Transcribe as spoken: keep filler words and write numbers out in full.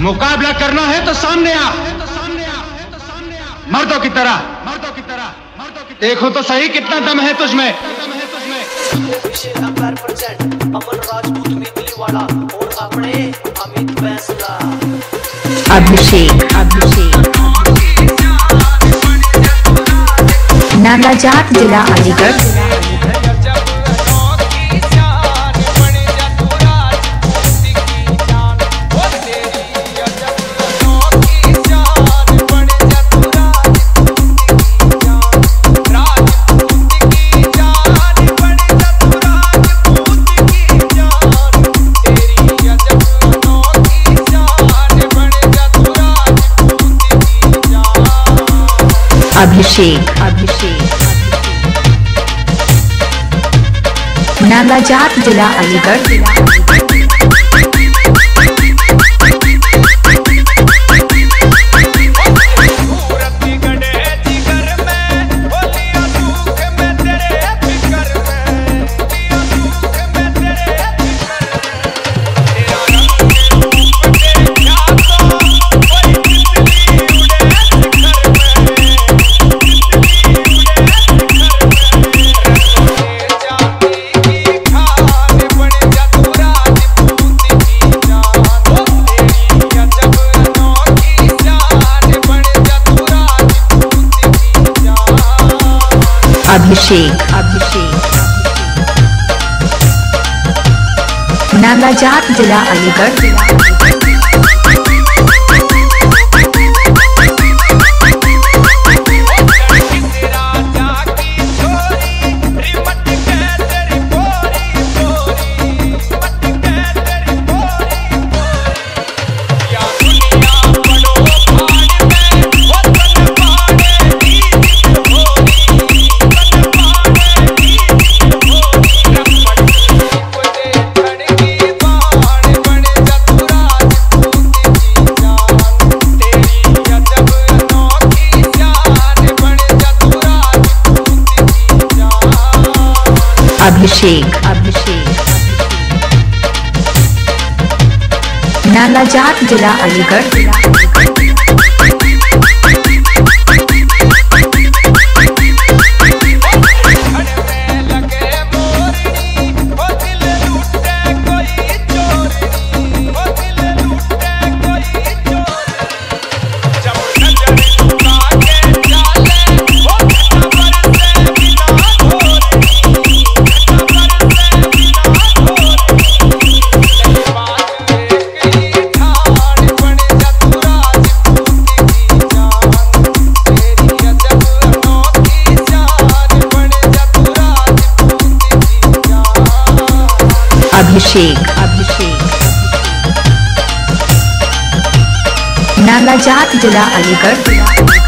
मुकाबला करना है तो सामने आ, मर्दों की तरह, मर्दों की तरह, मर्दों की तरह। देखो तो सही कितना दम है तुझमें। अभिषेक अभिषेक नागाजात जिला अलीगढ़। अभिषेक अभिषेक नागाजात जिला अलीगढ़। अभिषेक अभिषेक नागाजात जिला अलीगढ़। अभिषेक अभिषेक नागाजात जिला अलीगढ़। अभिषेक अभिषेक नागाजात जिला अलीगढ़।